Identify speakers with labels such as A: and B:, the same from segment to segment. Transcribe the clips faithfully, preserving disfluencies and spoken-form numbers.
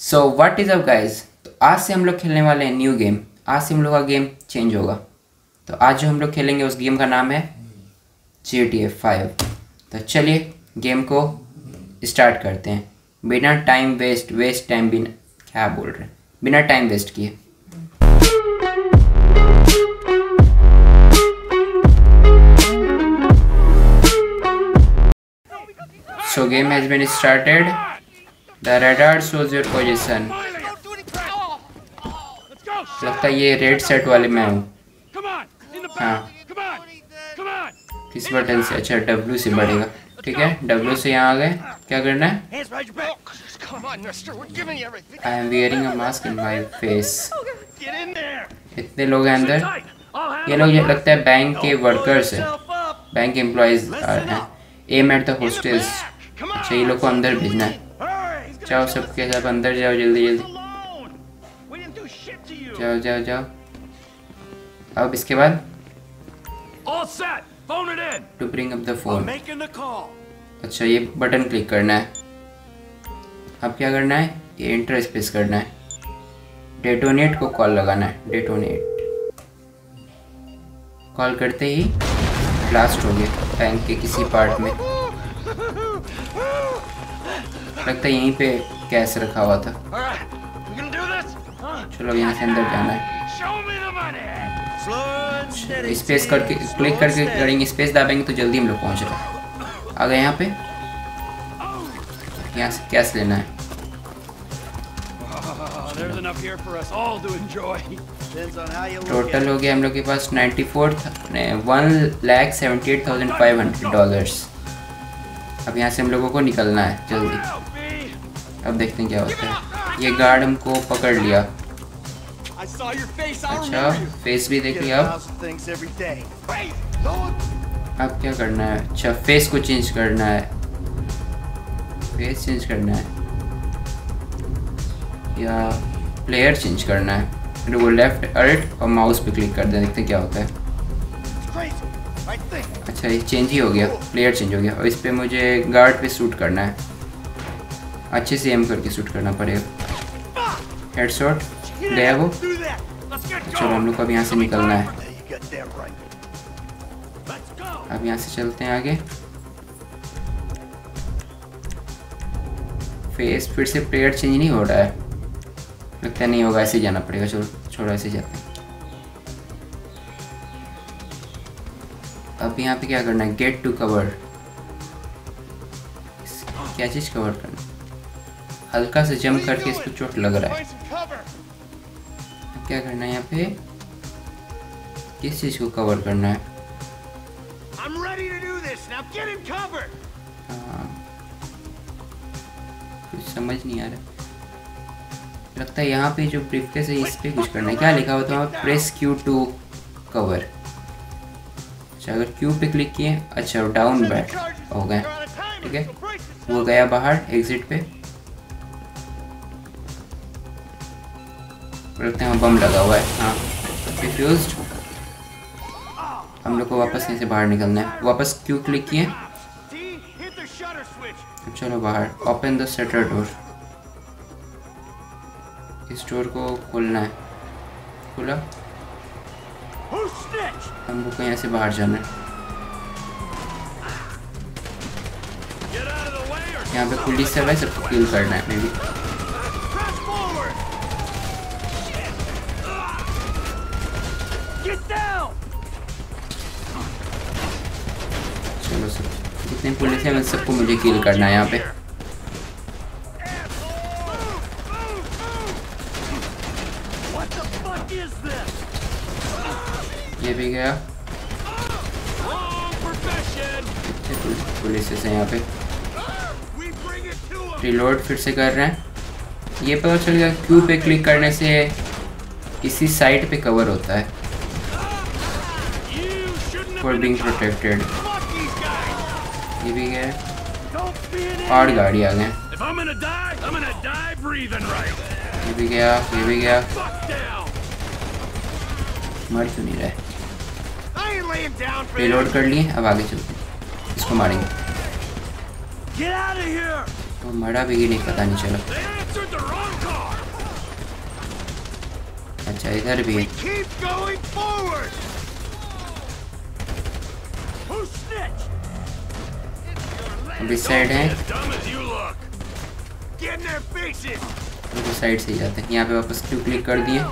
A: So what is up guys. तो आज से हम लोग खेलने वाले हैं न्यू गेम। आज से हम लोग का गेम चेंज होगा। तो आज जो हम लोग खेलेंगे उस गेम का नाम है जी टी ए फाइव। तो चलिए गेम को स्टार्ट करते हैं बिना टाइम वेस्ट वेस्ट टाइम बिना क्या बोल रहे हैं बिना टाइम वेस्ट किए। So game has been started. The radar shows your position. लगता है ये रेड सेट वाले में हूँ। हाँ किस बटन से? अच्छा W से बढ़ेगा। ठीक है W से यहाँ आ गए। क्या करना है? I am wearing a mask in my face. इतने लोग हैं अंदर। ये लोग ये लगता है बैंक के वर्कर्स हैं, बैंक एम्प्लॉयज हैं। Aim at the hostage. अच्छा ये लोग को अंदर भेजना है। जाओ सबके सब अंदर जाओ जल्दी जल्दी जाओ जाओ जाओ। अब इसके बाद to bring up the phone. अच्छा ये बटन क्लिक करना है। अब क्या करना है? ये इंटर स्पेस करना है। डेटोनेट को कॉल लगाना है। डेटोनेट कॉल करते ही ब्लास्ट हो गया बैंक के किसी पार्ट में। लगता है यहीं पे कैश रखा हुआ था। चलो यहाँ से अंदर जाना है। स्पेस करके क्लिक करके करेंगे, स्पेस दाबेंगे तो जल्दी हम लोग पहुँच रहे। आ गए यहाँ पे। यहाँ से कैश लेना है। टोटल हो गया हम लोग के पास ninety four one lakh seventy eight thousand five hundred dollars. अब यहाँ से हम लोगों को निकलना है जल्दी। अब देखते हैं क्या होता है। ये गार्ड हमको पकड़ लिया। अच्छा फेस भी देख लिया। अब क्या करना है? अच्छा फेस को चेंज करना है। फेस चेंज करना है या प्लेयर चेंज करना है। फिर वो लेफ्ट अल्ट और माउस पे क्लिक कर दें, देखते हैं क्या होता है। अच्छा ये चेंज ही हो गया, प्लेयर चेंज हो गया। और इस पे मुझे गार्ड पे शूट करना है। अच्छे से एम करके शूट करना पड़ेगा। हेडशॉट गया वो। चलो हम लोग को अब यहाँ से निकलना है। अब यहाँ से चलते हैं आगे। फेस फिर से प्लेयर चेंज नहीं हो रहा है। लगता नहीं होगा, ऐसे जाना पड़ेगा। चलो छोड़ो ऐसे जाते हैं। अब यहाँ पे क्या करना है? Get to cover. क्या चीज कवर करना? हल्का से जंप करके इसको चोट लग रहा है। अब क्या करना है यहाँ पे? किस चीज को कवर करना है? हाँ कुछ समझ नहीं आ रहा। लगता है यहाँ पे जो ब्रीफकेस है इस पे कुछ करना है। क्या लिखा हुआ था? Press Q to cover. अच्छा अगर क्यू पे क्लिक किए, अच्छा डाउन बैक हो गए। ठीक है वो गया बाहर एग्जिट पे। लगता है बम लगा हुआ है। हाँ डिफ्यूज्ड। हम लोग को वापस यहीं से बाहर निकलना है। वापस क्यू क्लिक किए। चलो बाहर। Open the shutter door. इस डोर को खोलना है। खुला। हम लोग को यहाँ से बाहर जाना है। यहाँ पे पुलिस सब है, सबको किल करना है। मे बी चलो सब जितने पुलिस है सबको मुझे किल करना है यहाँ पे। ये भी गया। पुलिस है यहाँ पे। रिलोड फिर से कर रहे हैं। ये पता चल गया क्यू पे क्लिक करने से इसी साइड पे कवर होता है। For being protected. ये भी गया। और गाड़ी आ गए। ये भी गया। ये भी गया। मर क्यों नहीं रहे? रिलोड कर लिए। अब आगे चलते हैं, इसको मारेंगे। तो मरा भी नहीं, पता नहीं चला। अच्छा इधर भी है। अभी साइड है, तो साइड से ही जाते हैं। यहाँ पे वापस क्यू क्लिक कर दिए।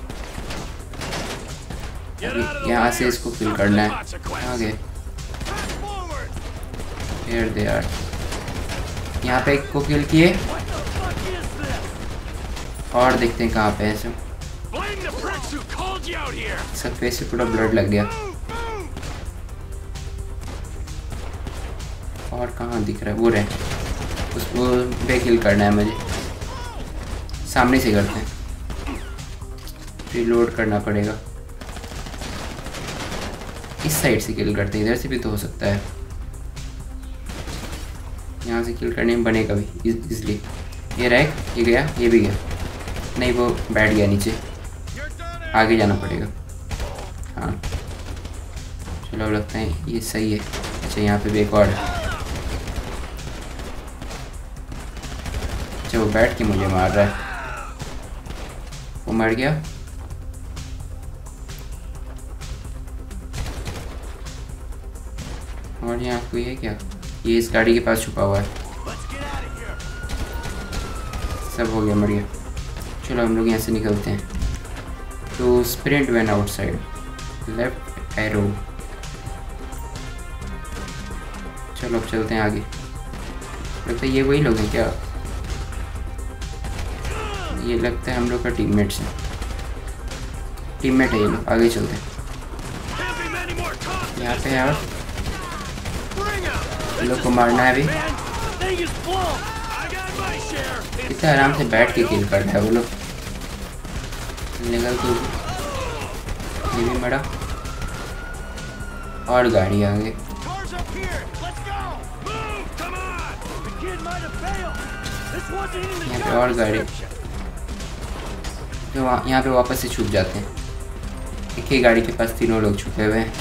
A: अभी यहाँ से इसको किल करना है। आगे हियर दे आर। यहाँ पे एक को किल किए और देखते हैं कहाँ पे है सब। सब फेस से पूरा ब्लड लग गया। और कहाँ दिख रहा है? वो रहे, उसको बे किल करना है मुझे। सामने से करते हैं, रिलोड करना पड़ेगा। इस साइड से किल करते हैं, इधर से भी तो हो सकता है। यहाँ से किल करने में बनेगा भी इसलिए। ये रैक, ये गया, ये भी गया। नहीं वो बैठ गया नीचे, आगे जाना पड़ेगा। हाँ चलो अब लगता है ये सही है। अच्छा यहाँ पे भी एक और। अच्छा वो बैठ के मुझे मार रहा है। वो मर गया। और यहाँ कोई है क्या? ये इस गाड़ी के पास छुपा हुआ है। सब हो गया, मर गया। चलो हम लोग यहाँ से निकलते हैं। तो sprint when outside, left arrow. चलो अब चलते हैं आगे। लगता है ये वही लोग हैं क्या? ये लगता है हम लोग का टीममेट्स है। टीममेट है ये लोग। आगे चलते हैं। यहाँ पे यार लोग को मारना है अभी। इतना आराम से बैठ के किल करता है वो लोग। निकल तो ये भी मरा। और गाड़ी आगे। यहाँ पे और गाड़ी, जो यहाँ पे वापस से छुप जाते हैं। एक ही गाड़ी के पास तीनों लोग छुपे हुए हैं।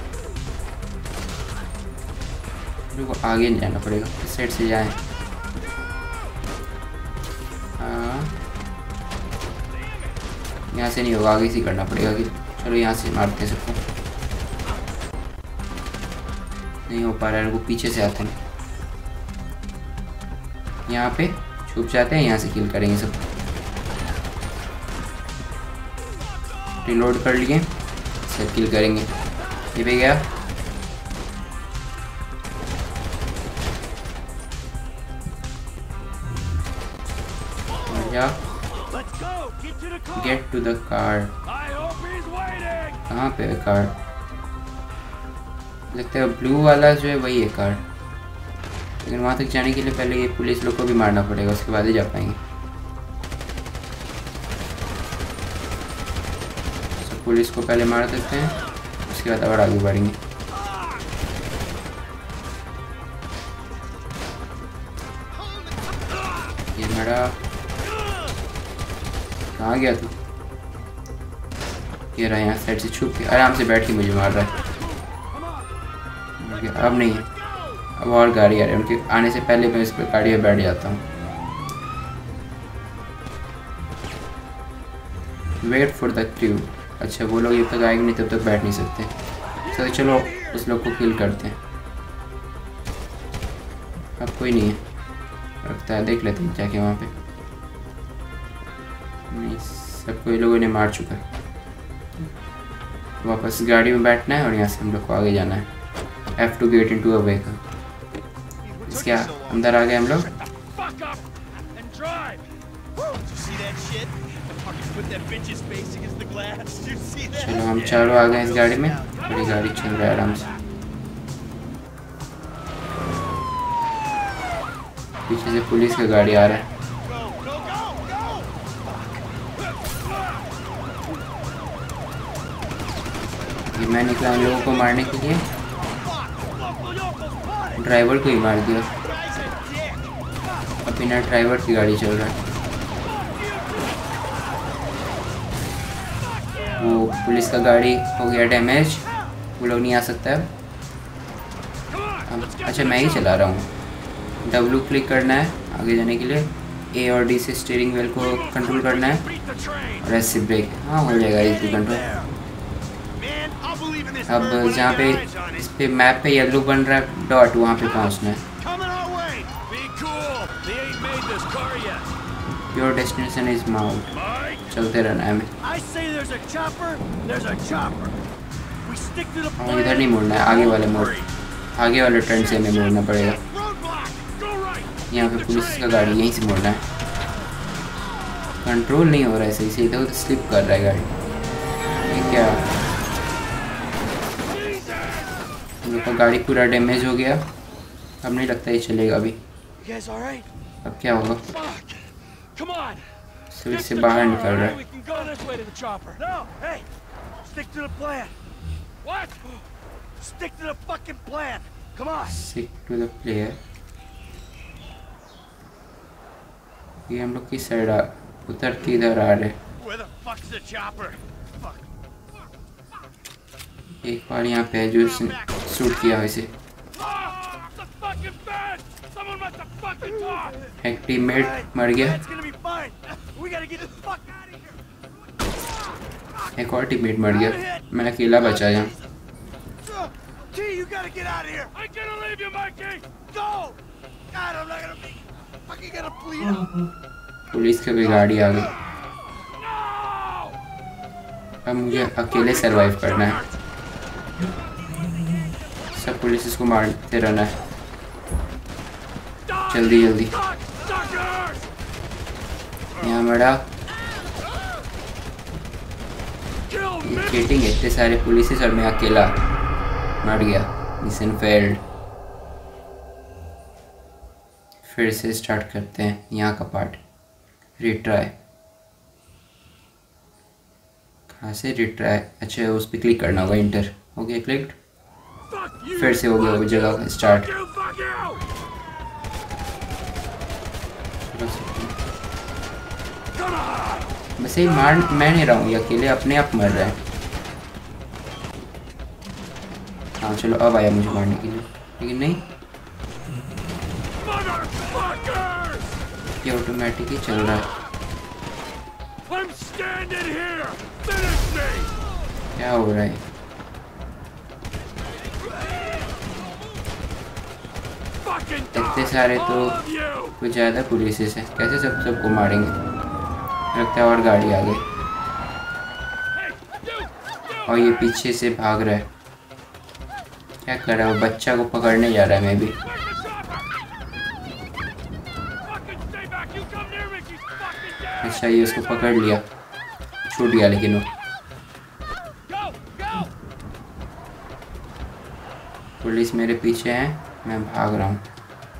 A: को आगे नहीं जाना पड़ेगा, इस साइड से जाएं। हाँ यहाँ से नहीं होगा, आगे से करना पड़ेगा कि। चलो यहाँ से मारते हैं सबको। नहीं हो पा रहा है, वो पीछे से आते हैं। यहाँ पे छुप जाते हैं, यहाँ से किल करेंगे सब। रिलोड कर लिए, सब किल करेंगे। ये भी गया। Get to the car. कहाँ पे है कार? लगता है ब्लू वाला जो है वही है कार। लेकिन वहाँ तक जाने के लिए पहले ये पुलिस लोग को भी मारना पड़ेगा, उसके बाद ही जा पाएंगे। तो पुलिस को पहले मार देते हैं, उसके बाद और आगे बढ़ेंगे। ये मरा। कहाँ गया तू? ये रहा, यहाँ साइड से छुप के आराम से बैठ के मुझे मार रहा है। अब नहीं है, अब और गाड़ी आ रही है। उनके आने से पहले मैं इस पर गाड़ी में बैठ जाता हूँ। Wait for the crew. अच्छा वो लोग जब तक आएंगे नहीं तब तक बैठ नहीं सकते। तो चलो उस लोग को किल करते हैं। अब कोई नहीं है, रखता है, देख लेते हैं जाके वहाँ पे। नहीं, सबको ये लोगों ने मार चुका है। वापस गाड़ी में बैठना है और यहाँ से हम लोग को आगे जाना है। Have to get into a vehicle। इसके अंदर आ गए हम लोग। चलो हम चारों आ गए इस गाड़ी में। बड़ी गाड़ी चल रहा है आराम से। पीछे से पुलिस का गाड़ी आ रहा है। ये मैं निकला इन लोगों को मारने के लिए। ड्राइवर को ही मार दिया। अब बिना ड्राइवर की गाड़ी चल रहा है। वो पुलिस का गाड़ी हो गया डैमेज, वो लोग नहीं आ सकता है अब। अच्छा मैं ही चला रहा हूँ। डब्ल्यू क्लिक करना है आगे जाने के लिए। ए और डी से स्टीयरिंग व्हील को कंट्रोल करना है और ऐसे ब्रेक। हाँ हो जाएगा इजी कंट्रोल। अब जहाँ पे इस पे मैप पे येलो बन रहा है डॉट, वहाँ पे पहुँचना है। योर डेस्टिनेशन इज माउंट, चलते रहना है हमें। और इधर नहीं मुड़ना है, आगे वाले मोड़, आगे वाले टर्न से हमें मुड़ना पड़ेगा। यहाँ पे पुलिस का गाड़ी, यहीं से मुड़ना है। कंट्रोल नहीं हो रहा है सही से, इधर स्लिप कर रहा है गाड़ी। ये क्या, हम लोग का गाड़ी पूरा डैमेज हो गया। अब नहीं लगता ये चलेगा अभी। अब क्या होगा, स्विच से बाहर निकल रहा है।
B: Stick to the fucking plan. Come on.
A: Stick to the player. ये हम लोग किस साइड आ, उतर के इधर आ रहे।
B: Where the fuck's the chopper? Fuck.
A: एक बार यहाँ पे है जो इसने शूट किया वैसे। एक टीममेट मर गया, एक और टीममेट मर गया, मैं अकेला बचा यहाँ।
B: You gotta get out of here. I can't leave you, Mikey. Go. God, I'm not gonna be fucking gonna bleed out.
A: Police की भी गाड़ी आ गई। अब मुझे अकेले सरवाइव करना है। सब पुलिस इसको मारते रहना है, जल्दी जल्दी। यहाँ मरा, ये चीटिंग है, इतने सारे पुलिस और मैं अकेला मर गया। Mission failed. फिर से स्टार्ट करते हैं यहाँ का पार्ट, रिट्राई। कहाँ से रिट्राई, अच्छा उस पर क्लिक करना होगा, इंटर। ओके क्लिक, फिर से हो गया वो जगह स्टार्ट। बस ये मार, मैं नहीं रहा हूँ, ये अकेले अपने आप मर रहा है। हाँ चलो अब आया मुझे मारने के लिए, लेकिन नहीं, ये ऑटोमेटिक ही चल रहा है। क्या हो रहा है, इतने सारे तो कुछ ज़्यादा पुलिस है, कैसे सब सबको मारेंगे। लगता है और गाड़ी आ गई और ये पीछे से भाग रहा है। क्या कर रहा है वो, बच्चा को पकड़ने जा रहा है। मैं भी अच्छा, ये उसको पकड़ लिया, छूट गया लेकिन वो। पुलिस मेरे पीछे है, मैं भाग रहा हूँ।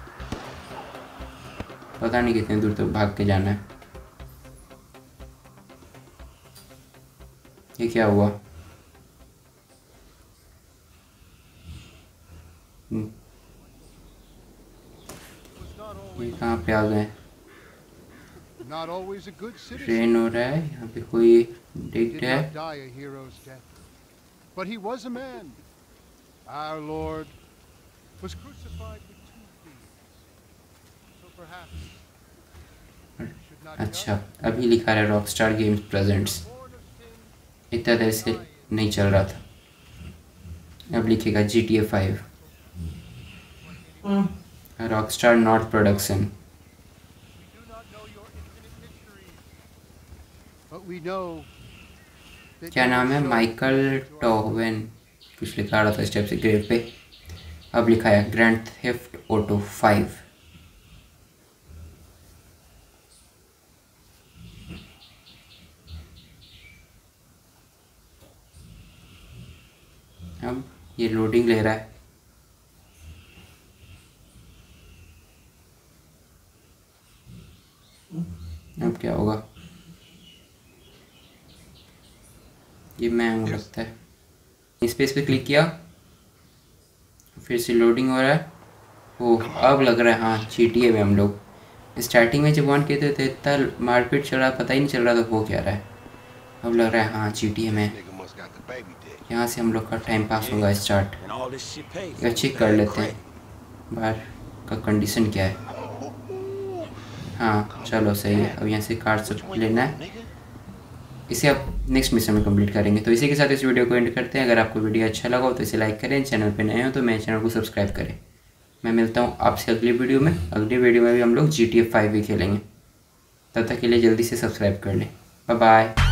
A: पता नहीं कितने दूर तक भाग के जाना है। ये क्या हुआ, ये कहाँ पे आ गए। ट्रेन हो रहा है यहाँ पे, कोई डिक्ट है। अच्छा अभी लिखा है रॉकस्टार गेम्स प्रेजेंट्स, इतना देर से नहीं चल रहा था। अब लिखेगा G T A five, Rockstar not production. क्या नाम है, माइकल टोवेन कुछ लिखा रहा था स्टेप से ग्रेड पे। अब लिखा है ग्रैंड थेफ्ट ऑटो फाइव। अब ये लोडिंग ले रहा है। अब क्या होगा, ये मैं हूँ लगता है। स्पेस पे क्लिक किया, फिर से लोडिंग हो रहा है। ओह अब लग रहा है हाँ चीटिए में हम लोग। स्टार्टिंग में जब ऑन कहते थे इतना मारपीट चल रहा, पता ही नहीं चल रहा था हो क्या रहा है। अब लग रहा है हाँ चीटिए में। यहाँ से हम लोग का टाइम पास होगा स्टार्ट। चेक कर लेते हैं बाहर का कंडीशन क्या है। हाँ चलो सही है। अब यहाँ से कार्ड सब लेना है, इसे अब नेक्स्ट मिशन में कंप्लीट करेंगे। तो इसी के साथ इस वीडियो को एंड करते हैं। अगर आपको वीडियो अच्छा लगा हो तो इसे लाइक करें, चैनल पे नए हो तो मेरे चैनल को सब्सक्राइब करें। मैं मिलता हूँ आपसे अगली वीडियो में। अगली वीडियो में भी हम लोग जी टी ए फाइव भी खेलेंगे। तब तक के लिए जल्दी से सब्सक्राइब कर लें। Bye bye.